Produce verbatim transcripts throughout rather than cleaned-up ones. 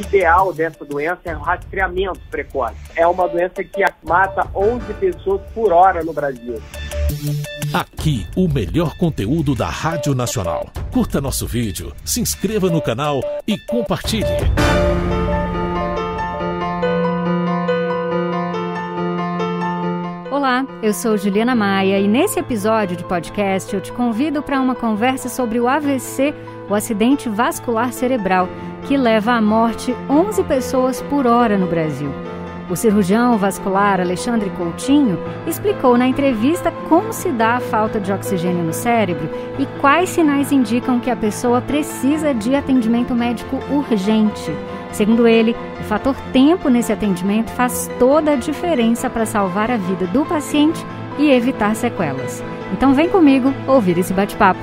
ideal dessa doença é o rastreamento precoce. É uma doença que mata onze pessoas por hora no Brasil. Aqui, o melhor conteúdo da Rádio Nacional. Curta nosso vídeo, se inscreva no canal e compartilhe. Olá, eu sou Juliana Maia e nesse episódio de podcast eu te convido para uma conversa sobre o A V C, o acidente vascular cerebral, que leva à morte onze pessoas por hora no Brasil. O cirurgião vascular Alexandre Coutinho explicou na entrevista como se dá a falta de oxigênio no cérebro e quais sinais indicam que a pessoa precisa de atendimento médico urgente. Segundo ele, o fator tempo nesse atendimento faz toda a diferença para salvar a vida do paciente e evitar sequelas. Então vem comigo ouvir esse bate-papo.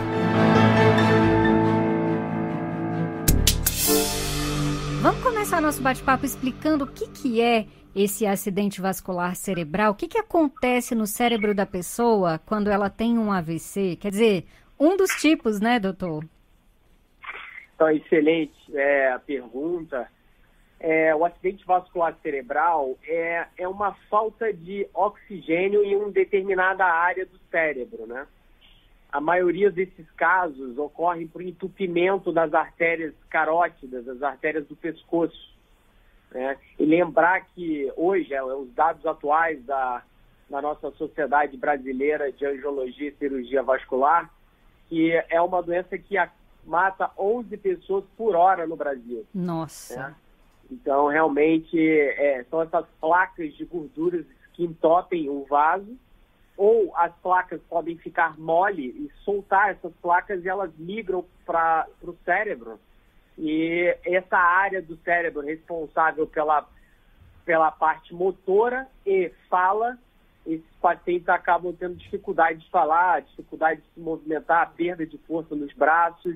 Vamos começar nosso bate-papo explicando o que, que é esse acidente vascular cerebral. O que, que acontece no cérebro da pessoa quando ela tem um A V C? Quer dizer, um dos tipos, né, doutor? Então, excelente é, a pergunta. É, o acidente vascular cerebral é, é uma falta de oxigênio em uma determinada área do cérebro, né? A maioria desses casos ocorrem por entupimento das artérias carótidas, das artérias do pescoço. Né? E lembrar que hoje, é, os dados atuais da, da nossa Sociedade Brasileira de Angiologia e Cirurgia Vascular, que é uma doença que a, mata onze pessoas por hora no Brasil. Nossa! Né? Então, realmente, é, são essas placas de gorduras que entopem o vaso, ou as placas podem ficar mole e soltar essas placas e elas migram para o cérebro. E essa área do cérebro responsável pela, pela parte motora e fala, esses pacientes acabam tendo dificuldade de falar, dificuldade de se movimentar, perda de força nos braços.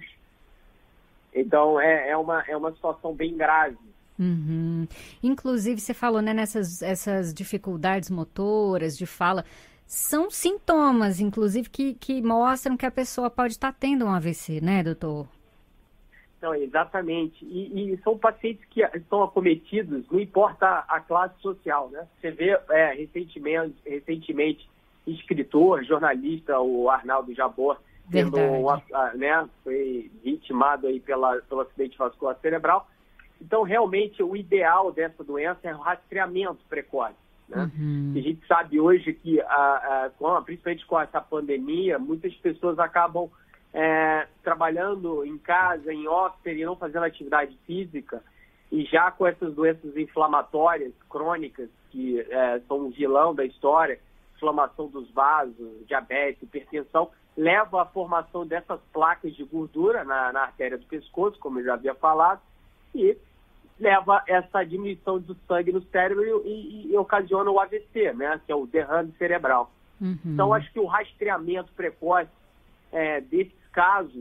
Então, é, é, uma, é uma situação bem grave. Uhum. Inclusive, você falou, né, nessas essas dificuldades motoras, de fala, são sintomas, inclusive, que, que mostram que a pessoa pode estar tendo um A V C, né, doutor? Não, exatamente. E, e são pacientes que estão acometidos, não importa a classe social, né? Você vê é, recentemente, recentemente, escritor, jornalista, o Arnaldo Jabor, tendo uma, né, foi vitimado aí pela, pelo acidente vascular cerebral. Então, realmente, o ideal dessa doença é o rastreamento precoce. Né? Uhum. A gente sabe hoje que, a, a, com, principalmente com essa pandemia, muitas pessoas acabam é, trabalhando em casa, em office, e não fazendo atividade física, e já com essas doenças inflamatórias crônicas, que é, são um vilão da história, inflamação dos vasos, diabetes, hipertensão, leva à formação dessas placas de gordura na, na artéria do pescoço, como eu já havia falado, e leva essa diminuição do sangue no cérebro e, e, e ocasiona o A V C, né, que é o derrame cerebral. Uhum. Então, acho que o rastreamento precoce é, desses casos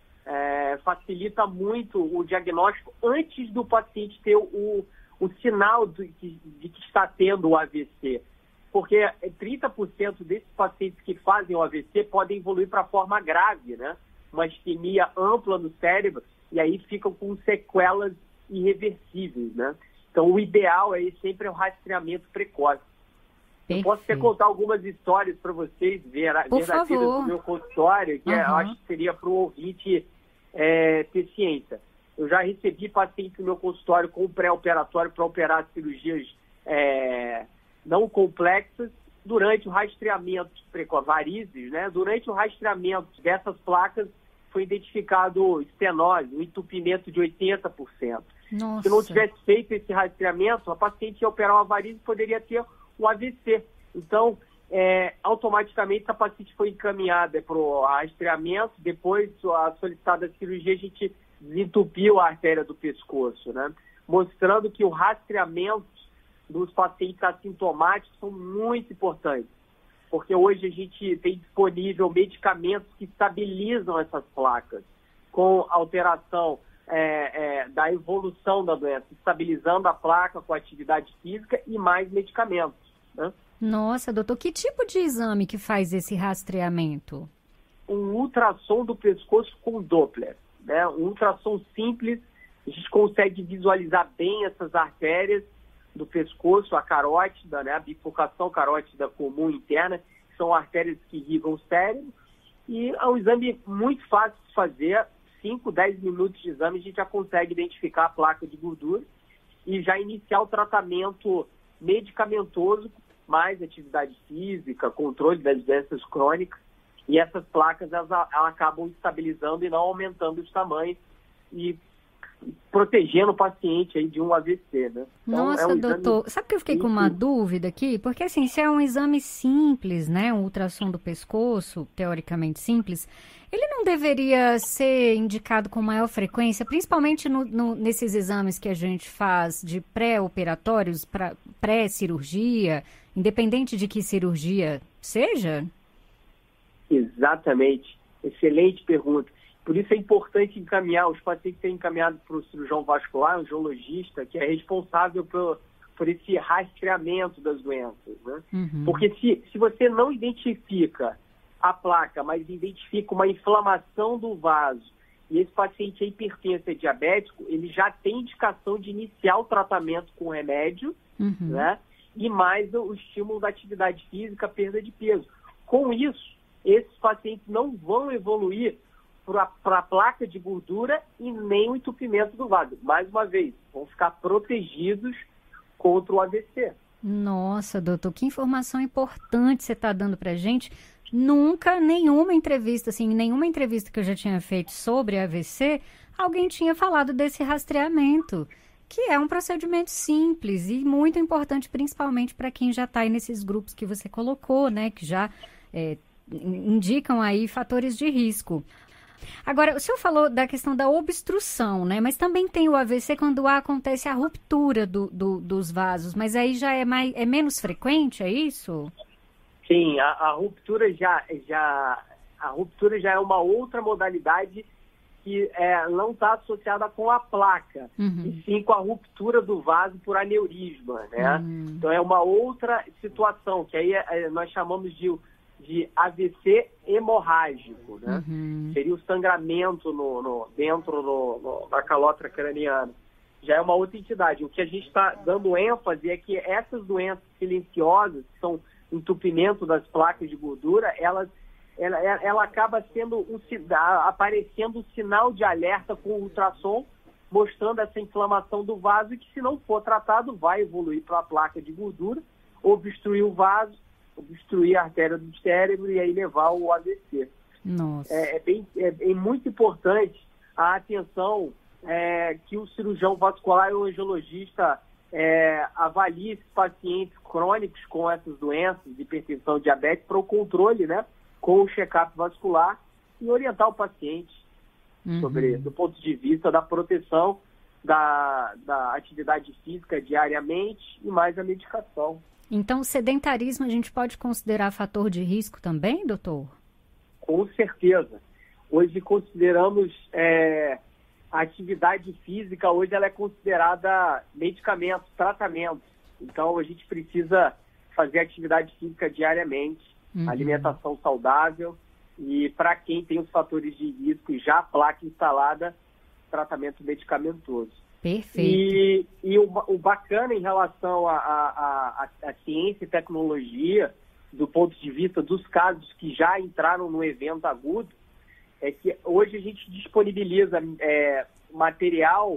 é, facilita muito o diagnóstico antes do paciente ter o, o sinal de, de, de que está tendo o A V C. Porque trinta por cento desses pacientes que fazem o A V C podem evoluir para a forma grave, né? Uma isquemia ampla no cérebro, e aí ficam com sequelas irreversíveis, né? Então, o ideal é sempre o rastreamento precoce. Perfeito. Eu posso até contar algumas histórias para vocês, verdadeiras do meu consultório, que uhum. é, eu acho que seria para o ouvinte é, ter ciência. Eu já recebi pacientes no meu consultório com pré-operatório para operar cirurgias é, não complexas durante o rastreamento precoce, varizes, né? Durante o rastreamento dessas placas, foi identificado estenose, um entupimento de oitenta por cento. Nossa. Se não tivesse feito esse rastreamento, a paciente ia operar uma varize e poderia ter o A V C. Então, é, automaticamente, a paciente foi encaminhada para o rastreamento, depois, a solicitada cirurgia, a gente desentupiu a artéria do pescoço, né? Mostrando que o rastreamento dos pacientes assintomáticos são muito importantes. Porque hoje a gente tem disponível medicamentos que estabilizam essas placas, com alteração é, é, da evolução da doença, estabilizando a placa com atividade física e mais medicamentos. Né? Nossa, doutor, que tipo de exame que faz esse rastreamento? Um ultrassom do pescoço com Doppler, né? Um ultrassom simples a gente consegue visualizar bem essas artérias do pescoço, a carótida, né, a bifurcação carótida comum interna, que são artérias que irrigam o cérebro, e é um exame muito fácil de fazer, cinco, dez minutos de exame, a gente já consegue identificar a placa de gordura e já iniciar o tratamento medicamentoso, mais atividade física, controle das doenças crônicas, e essas placas elas, elas acabam estabilizando e não aumentando os tamanhos e protegendo o paciente aí de um A V C, né? Então, Nossa, é um doutor, exame... sabe que eu fiquei com uma dúvida aqui? Porque assim, se é um exame simples, né, um ultrassom do pescoço, teoricamente simples, ele não deveria ser indicado com maior frequência, principalmente no, no, nesses exames que a gente faz de pré-operatórios, pra, pré-cirurgia, independente de que cirurgia seja? Exatamente. Excelente pergunta. Por isso é importante encaminhar, os pacientes serem encaminhados para o cirurgião vascular, um geologista, que é responsável por, por esse rastreamento das doenças, né? Uhum. Porque se, se você não identifica a placa, mas identifica uma inflamação do vaso, e esse paciente é hipertenso, é diabético, ele já tem indicação de iniciar o tratamento com remédio, uhum. né? E mais o estímulo da atividade física, perda de peso. Com isso, esses pacientes não vão evoluir para a placa de gordura e nem o entupimento do vaso. Mais uma vez, vão ficar protegidos contra o A V C. Nossa, doutor, que informação importante você está dando para a gente. Nunca, nenhuma entrevista, assim, nenhuma entrevista que eu já tinha feito sobre A V C, alguém tinha falado desse rastreamento, que é um procedimento simples e muito importante, principalmente para quem já está aí nesses grupos que você colocou, né, que já é, indicam aí fatores de risco. Agora, o senhor falou da questão da obstrução, né? Mas também tem o A V C quando acontece a ruptura do, do, dos vasos, mas aí já é, mais, é menos frequente, é isso? Sim, a, a, ruptura já, já, a ruptura já é uma outra modalidade que é, não está associada com a placa, uhum. e sim com a ruptura do vaso por aneurisma, né? Uhum. Então é uma outra situação, que aí é, nós chamamos de... de A V C hemorrágico, né? Uhum. Seria o sangramento no, no, dentro no, no, da calota craniana. Já é uma outra entidade. O que a gente está dando ênfase é que essas doenças silenciosas, que são entupimento das placas de gordura, elas, ela, ela acaba sendo um, aparecendo um sinal de alerta com o ultrassom, mostrando essa inflamação do vaso, e que, se não for tratado, vai evoluir para a placa de gordura, obstruir o vaso, obstruir a artéria do cérebro e aí levar ao A V C. Nossa. É, é, bem, é, é muito importante a atenção é, que o cirurgião vascular e o angiologista é, avalie esses pacientes crônicos com essas doenças, hipertensão, diabetes, para o controle, né, com o check-up vascular, e orientar o paciente uhum. sobre, do ponto de vista da proteção da, da atividade física diariamente e mais a medicação. Então, o sedentarismo a gente pode considerar fator de risco também, doutor? Com certeza. Hoje consideramos é, a atividade física, hoje ela é considerada medicamento, tratamento. Então, a gente precisa fazer atividade física diariamente, uhum. alimentação saudável, e para quem tem os fatores de risco e já a placa instalada, tratamento medicamentoso. Perfeito. E, e o, o bacana em relação à ciência e tecnologia, do ponto de vista dos casos que já entraram no evento agudo, é que hoje a gente disponibiliza é, material,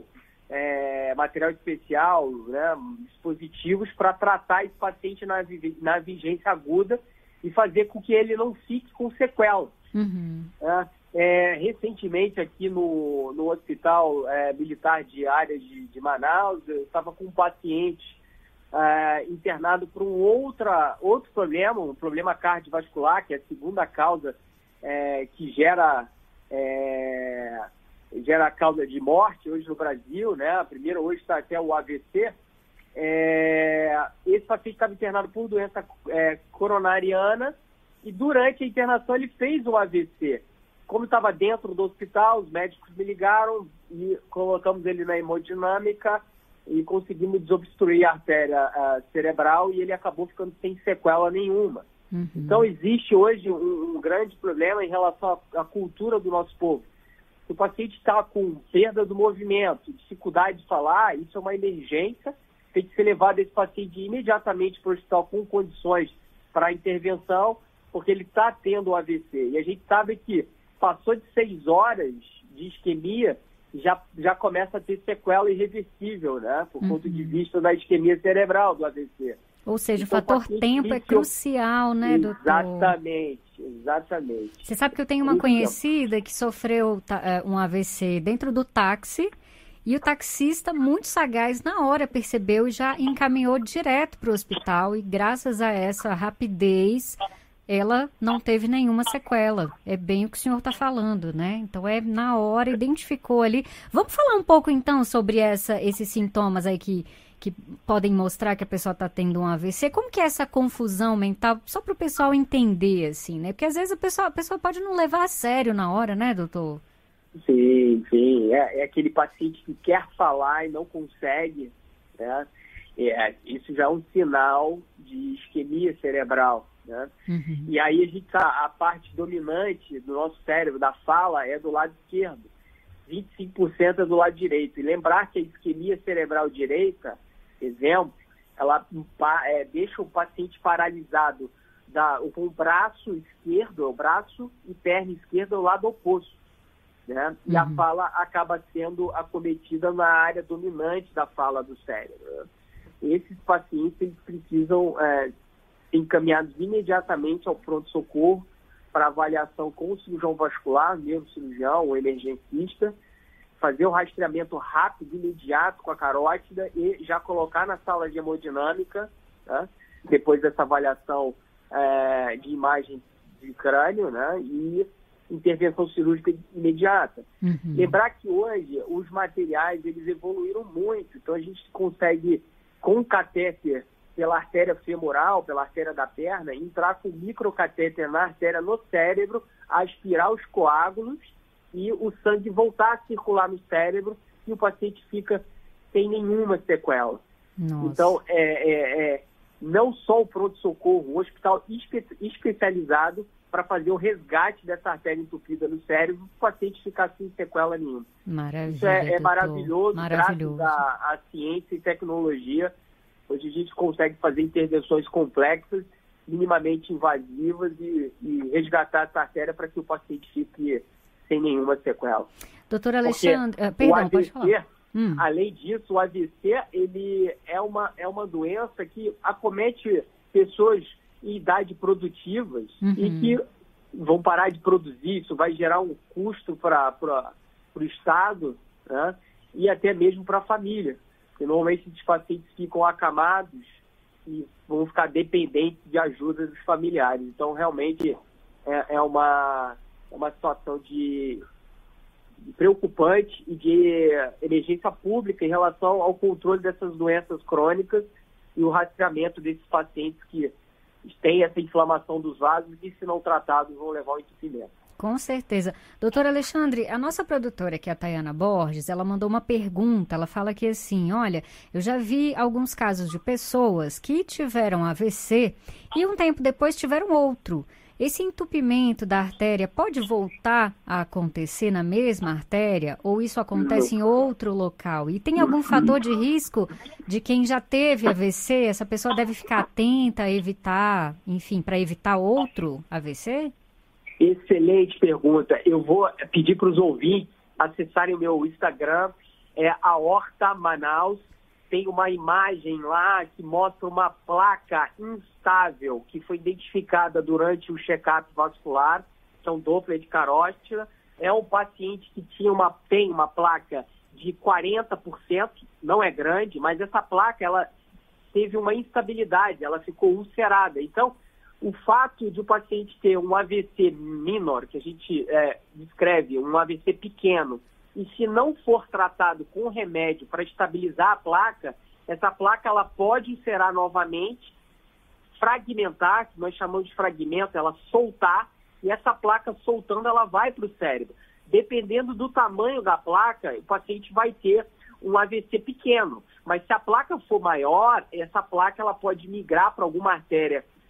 é, material especial, né, dispositivos para tratar esse paciente na, na vigência aguda e fazer com que ele não fique com sequelas. Uhum. É, É, recentemente aqui no, no Hospital é, Militar de Áreas de, de Manaus, eu estava com um paciente é, internado por um outra, outro problema, um problema cardiovascular, que é a segunda causa é, que gera, é, gera a causa de morte hoje no Brasil, né? A primeira hoje está até o A V C. É, esse paciente estava internado por doença é, coronariana e durante a internação ele fez um A V C. Como estava dentro do hospital, os médicos me ligaram e colocamos ele na hemodinâmica e conseguimos desobstruir a artéria a cerebral e ele acabou ficando sem sequela nenhuma. Uhum. Então, existe hoje um, um grande problema em relação à, à cultura do nosso povo. Se o paciente está com perda do movimento, dificuldade de falar, isso é uma emergência, tem que ser levado esse paciente imediatamente para o hospital com condições para intervenção, porque ele está tendo um A V C. E a gente sabe que passou de seis horas de isquemia, já, já começa a ter sequela irreversível, né? Por uhum. ponto de vista da isquemia cerebral do A V C. Ou seja, então, o fator o tempo é crucial, né, doutor? Exatamente, exatamente. Você sabe que eu tenho uma conhecida que sofreu um A V C dentro do táxi, e o taxista, muito sagaz, na hora percebeu e já encaminhou direto para o hospital, e graças a essa rapidez, ela não teve nenhuma sequela. É bem o que o senhor está falando, né? Então, é na hora, identificou ali. Vamos falar um pouco, então, sobre essa, esses sintomas aí que, que podem mostrar que a pessoa está tendo um A V C. Como que é essa confusão mental? Só para o pessoal entender, assim, né? Porque, às vezes, a pessoa, a pessoa pode não levar a sério na hora, né, doutor? Sim, sim. É, é aquele paciente que quer falar e não consegue, né? É, isso já é um sinal de isquemia cerebral. Né? Uhum. E aí a gente tá, a parte dominante do nosso cérebro, da fala, é do lado esquerdo, vinte e cinco por cento é do lado direito. E lembrar que a isquemia cerebral direita, exemplo, ela é, deixa o paciente paralisado da, com o braço esquerdo, o braço e perna esquerda ao lado oposto. Né? E uhum. a fala acaba sendo acometida na área dominante da fala do cérebro. Esses pacientes eles precisam é, encaminhados imediatamente ao pronto-socorro para avaliação com o cirurgião vascular, mesmo cirurgião ou emergencista, fazer o rastreamento rápido, imediato com a carótida e já colocar na sala de hemodinâmica, né, depois dessa avaliação é, de imagem de crânio, né, e intervenção cirúrgica imediata. Uhum. Lembrar que hoje os materiais eles evoluíram muito, então a gente consegue, com o catéter pela artéria femoral, pela artéria da perna, entrar com microcatéter na artéria no cérebro, aspirar os coágulos e o sangue voltar a circular no cérebro e o paciente fica sem nenhuma sequela. Nossa. Então, é, é, é, não só o pronto-socorro, o hospital espe- especializado para fazer o resgate dessa artéria entupida no cérebro, o paciente ficar sem sequela nenhuma. Maravilha, Isso é, é maravilhoso, maravilhoso, graças à, à ciência e tecnologia. Hoje a gente consegue fazer intervenções complexas, minimamente invasivas e, e resgatar essa artéria para que o paciente fique sem nenhuma sequela. Doutor Alexandre, uh, perdão, A V C, pode falar. Hum. Além disso, o A V C ele é, uma, é uma doença que acomete pessoas em idade produtivas uhum. e que vão parar de produzir. Isso vai gerar um custo para o Estado, né? E até mesmo para a família. Porque normalmente esses pacientes ficam acamados e vão ficar dependentes de ajuda dos familiares. Então, realmente, é, é, uma, é uma situação de, de preocupante e de emergência pública em relação ao controle dessas doenças crônicas e o rastreamento desses pacientes que têm essa inflamação dos vasos e, se não tratados, vão levar ao entupimento. Com certeza. Doutor Alexandre, a nossa produtora aqui, a Tayana Borges, ela mandou uma pergunta, ela fala que assim, olha, eu já vi alguns casos de pessoas que tiveram A V C e um tempo depois tiveram outro. Esse entupimento da artéria pode voltar a acontecer na mesma artéria ou isso acontece em outro local? E tem algum fator de risco de quem já teve A V C? Essa pessoa deve ficar atenta a evitar, enfim, para evitar outro A V C? Excelente pergunta. Eu vou pedir para os ouvintes acessarem o meu Instagram, é Aorta Manaus. Tem uma imagem lá que mostra uma placa instável que foi identificada durante o check-up vascular, que é um Doppler de carótida. É um paciente que tinha uma, tem uma placa de quarenta por cento, não é grande, mas essa placa ela teve uma instabilidade, ela ficou ulcerada. Então, o fato de o paciente ter um A V C minor, que a gente é, descreve, um A V C pequeno, e se não for tratado com remédio para estabilizar a placa, essa placa ela pode ulcerar novamente, fragmentar, que nós chamamos de fragmento, ela soltar, e essa placa soltando ela vai para o cérebro. Dependendo do tamanho da placa, o paciente vai ter um A V C pequeno, mas se a placa for maior, essa placa ela pode migrar para alguma artéria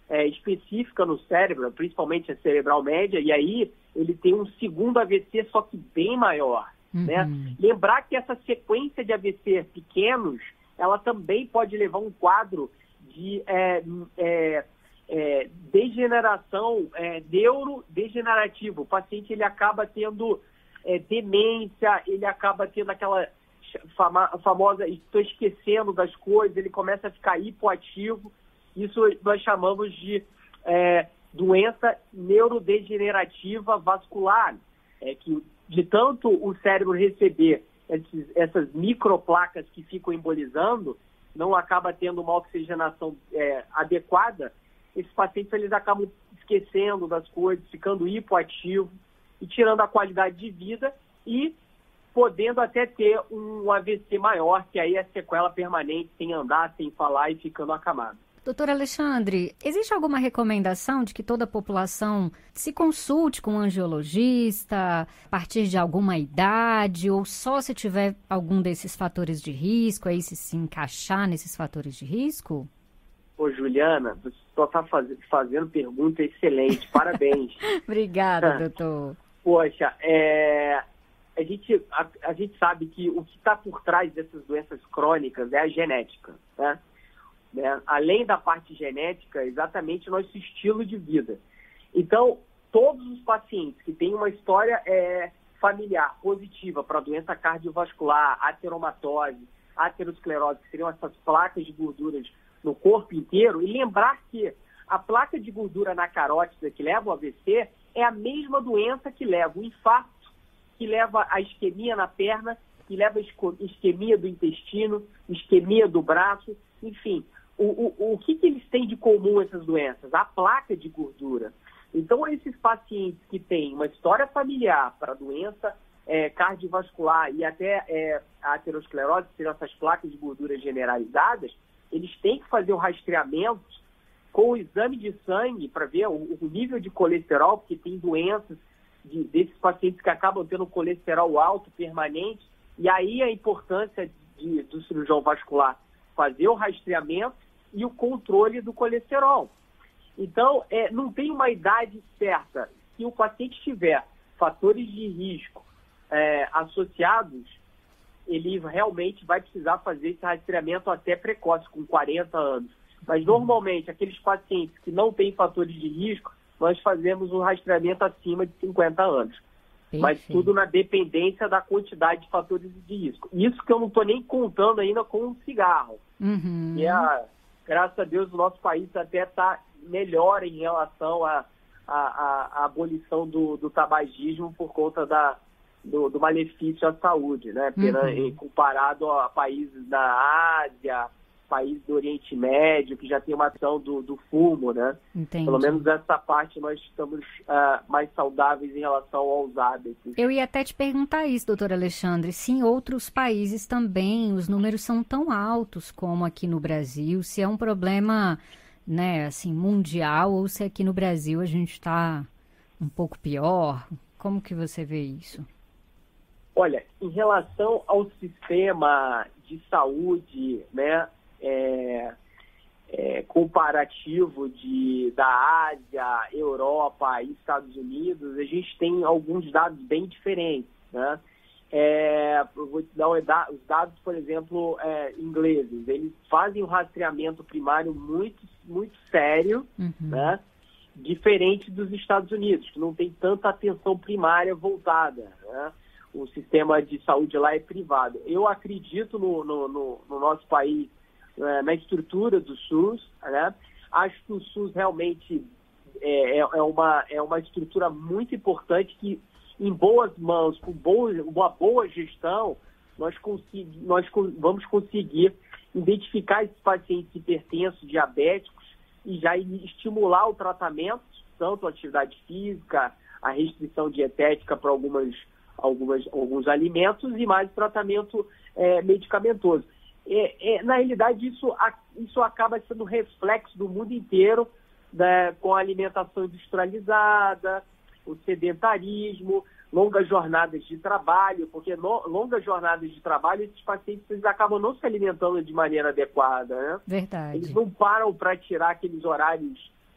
é, específica no cérebro, principalmente a cerebral média, e aí ele tem um segundo A V C, só que bem maior. Uhum. Né? Lembrar que essa sequência de A V C pequenos, ela também pode levar um quadro de é, é, é, degeneração é, neurodegenerativa. O paciente ele acaba tendo é, demência, ele acaba tendo aquela fama, famosa, estou esquecendo das coisas, ele começa a ficar hipoativo. Isso nós chamamos de é, doença neurodegenerativa vascular, é, que de tanto o cérebro receber esses, essas microplacas que ficam embolizando, não acaba tendo uma oxigenação é, adequada, esses pacientes eles acabam esquecendo das coisas, ficando hipoativos e tirando a qualidade de vida e podendo até ter um A V C maior, que aí é sequela permanente, sem andar, sem falar e ficando acamado. Doutor Alexandre, existe alguma recomendação de que toda a população se consulte com um angiologista a partir de alguma idade ou só se tiver algum desses fatores de risco, aí se se encaixar nesses fatores de risco? Ô, Juliana, você só está faz, fazendo pergunta excelente, parabéns. Obrigada, doutor. Poxa, é, a, gente, a, a gente sabe que o que está por trás dessas doenças crônicas é a genética, né? Né? Além da parte genética, exatamente o nosso estilo de vida. Então, todos os pacientes que têm uma história é, familiar positiva para doença cardiovascular, ateromatose, aterosclerose, que seriam essas placas de gorduras no corpo inteiro, e lembrar que a placa de gordura na carótida que leva ao A V C é a mesma doença que leva o infarto, que leva a isquemia na perna, que leva a isquemia do intestino, isquemia do braço, enfim. O, o, o que, que eles têm de comum, essas doenças? A placa de gordura. Então, esses pacientes que têm uma história familiar para doença é, cardiovascular e até é, a aterosclerose, que seriam essas placas de gordura generalizadas, eles têm que fazer o rastreamento com o exame de sangue para ver o, o nível de colesterol, porque tem doenças de, desses pacientes que acabam tendo colesterol alto, permanente, e aí a importância de, do cirurgião vascular fazer o rastreamento e o controle do colesterol. Então, é, não tem uma idade certa. Se o paciente tiver fatores de risco é, associados, ele realmente vai precisar fazer esse rastreamento até precoce, com quarenta anos. Mas, normalmente, aqueles pacientes que não têm fatores de risco, nós fazemos um rastreamento acima de cinquenta anos. Perfeito. Mas tudo na dependência da quantidade de fatores de risco. Isso que eu não estou nem contando ainda com o cigarro. Uhum. E, a, graças a Deus, o nosso país até está melhor em relação à a, a, a abolição do, do tabagismo por conta da, do, do malefício à saúde, né? Uhum. Comparado a países da Ásia, países do Oriente Médio, que já tem uma ação do, do fumo, né? Entendi. Pelo menos nessa parte nós estamos uh, mais saudáveis em relação aos hábitos. Eu ia até te perguntar isso, doutor Alexandre, se em outros países também os números são tão altos como aqui no Brasil, se é um problema, né, assim, mundial, ou se aqui no Brasil a gente está um pouco pior. Como que você vê isso? Olha, em relação ao sistema de saúde, né, É, é, comparativo de, da Ásia, Europa e Estados Unidos, a gente tem alguns dados bem diferentes, né? É, eu vou te dar os dados, por exemplo, é, ingleses. Eles fazem um rastreamento primário muito, muito sério, uhum. né? Diferente dos Estados Unidos, que não tem tanta atenção primária voltada, né? O sistema de saúde lá é privado. Eu acredito no, no, no, no nosso país, na estrutura do SUS, né? Acho que o SUS realmente é, é, uma, é uma estrutura muito importante que, em boas mãos, com boa, uma boa gestão, nós, consegui, nós vamos conseguir identificar esses pacientes hipertensos, diabéticos, e já estimular o tratamento, tanto a atividade física, a restrição dietética para algumas, algumas, alguns alimentos e mais tratamento é, medicamentoso. É, é, na realidade, isso, isso acaba sendo reflexo do mundo inteiro, né, com a alimentação industrializada, o sedentarismo, longas jornadas de trabalho, porque no, longas jornadas de trabalho, esses pacientes eles acabam não se alimentando de maneira adequada, né? Verdade. Eles não param para tirar aqueles horários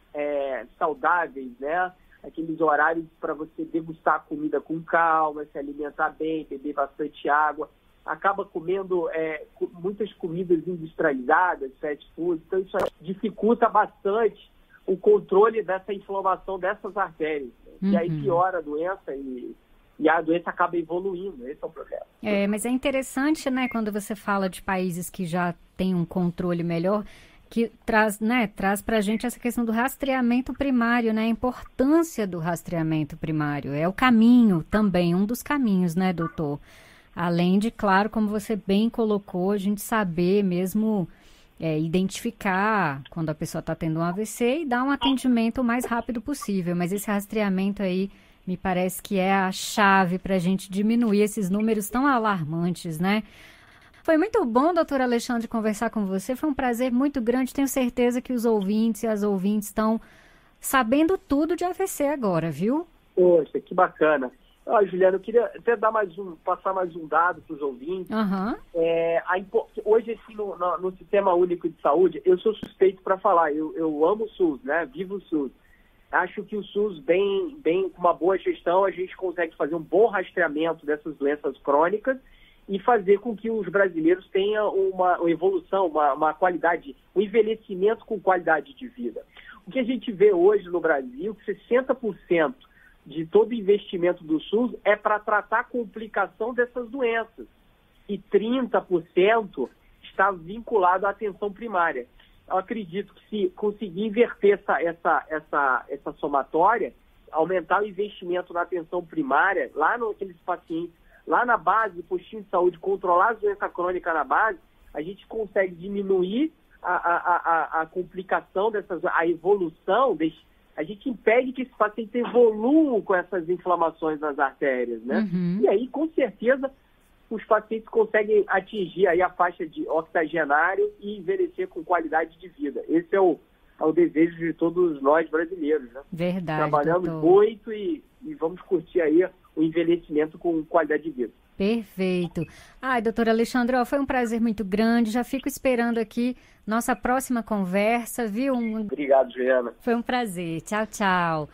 é, saudáveis, né? Aqueles horários para você degustar a comida com calma, se alimentar bem, beber bastante água. Acaba comendo é, muitas comidas industrializadas, fast food, então isso dificulta bastante o controle dessa inflamação dessas artérias. Uhum. E aí piora a doença e, e a doença acaba evoluindo, esse é o problema. É, mas é interessante, né, quando você fala de países que já têm um controle melhor, que traz, né, traz para a gente essa questão do rastreamento primário, né, a importância do rastreamento primário. É o caminho também, um dos caminhos, né, doutor? Além de, claro, como você bem colocou, a gente saber mesmo é, identificar quando a pessoa está tendo um A V C e dar um atendimento o mais rápido possível. Mas esse rastreamento aí me parece que é a chave para a gente diminuir esses números tão alarmantes, né? Foi muito bom, doutor Alexandre, conversar com você. Foi um prazer muito grande. Tenho certeza que os ouvintes e as ouvintes estão sabendo tudo de A V C agora, viu? Poxa, que bacana. Ah, Juliana, eu queria até dar mais um, passar mais um dado para os ouvintes. Uhum. É, a, hoje, assim, no, no, no Sistema Único de Saúde, eu sou suspeito para falar. Eu, eu amo o SUS, né? Vivo o SUS. Acho que o SUS, bem, bem, com uma boa gestão, a gente consegue fazer um bom rastreamento dessas doenças crônicas e fazer com que os brasileiros tenham uma, uma evolução, uma, uma qualidade, um envelhecimento com qualidade de vida. O que a gente vê hoje no Brasil, que sessenta por cento de todo o investimento do SUS é para tratar a complicação dessas doenças. E trinta por cento está vinculado à atenção primária. Eu acredito que se conseguir inverter essa, essa, essa, essa somatória, aumentar o investimento na atenção primária, lá naqueles pacientes, lá na base, postinho de saúde, controlar a doença crônica na base, a gente consegue diminuir a, a, a, a complicação dessas, a evolução desse. A gente impede que esse paciente evolua com essas inflamações nas artérias, né? Uhum. E aí, com certeza, os pacientes conseguem atingir aí a faixa de octogenário e envelhecer com qualidade de vida. Esse é o, é o desejo de todos nós brasileiros, né? Verdade, Trabalhamos doutor. muito e, e vamos curtir aí o envelhecimento com qualidade de vida. Perfeito. Ai, doutor Alexandre, ó, foi um prazer muito grande. Já fico esperando aqui nossa próxima conversa, viu? Um... Obrigado, Juliana. Foi um prazer. Tchau, tchau.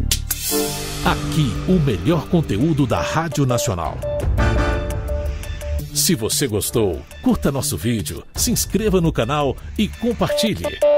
Aqui, o melhor conteúdo da Rádio Nacional. Se você gostou, curta nosso vídeo, se inscreva no canal e compartilhe.